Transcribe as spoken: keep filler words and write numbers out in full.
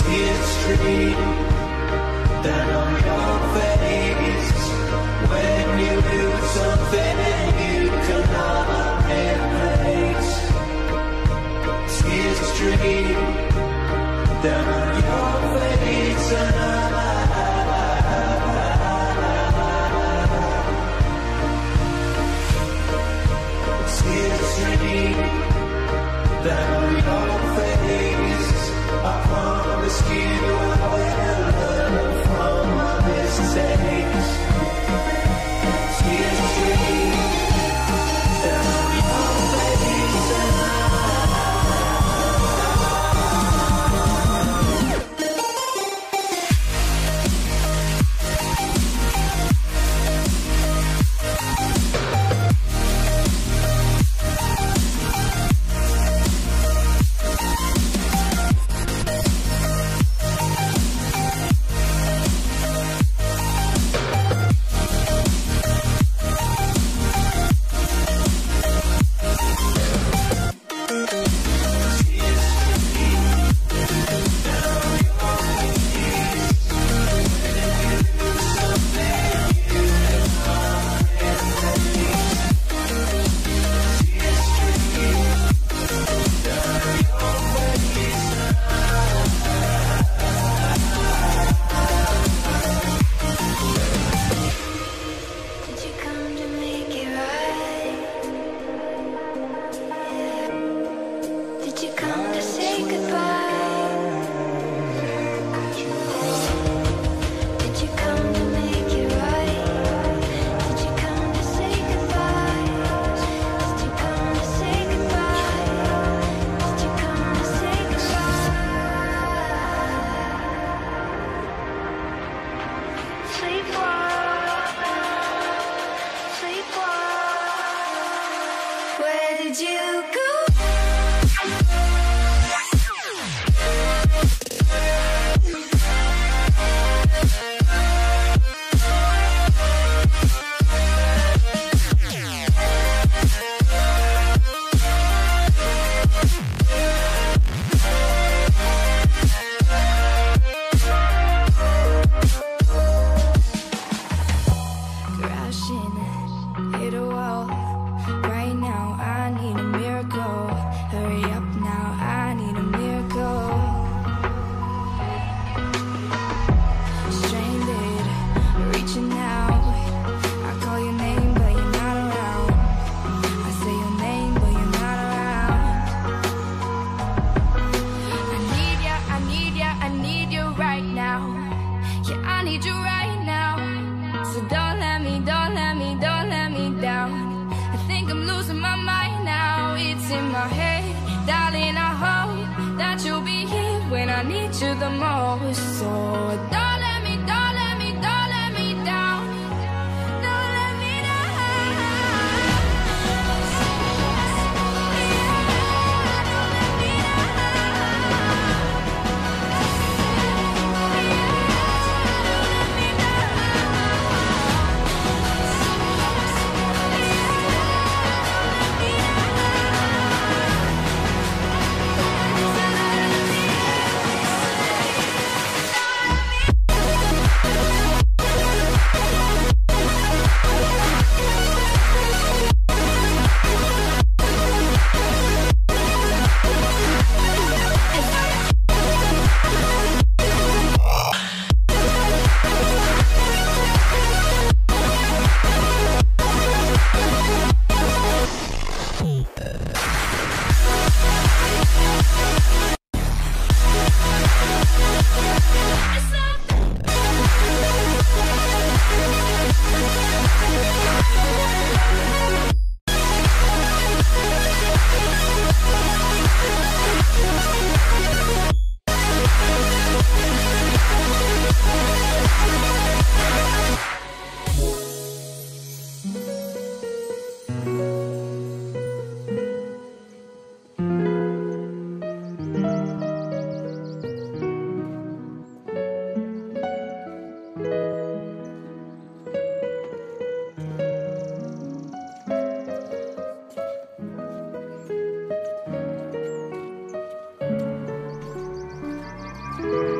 tears stream down on your face when you lose something you cannot replace. Tears stream down on your face and I tears stream down on your face. I promise you I will learn from my mistakes. Tears stream down on your face and I you the most, so don't let me, don't let me, don't let me down. Don't let me down. Don't let me Thank you.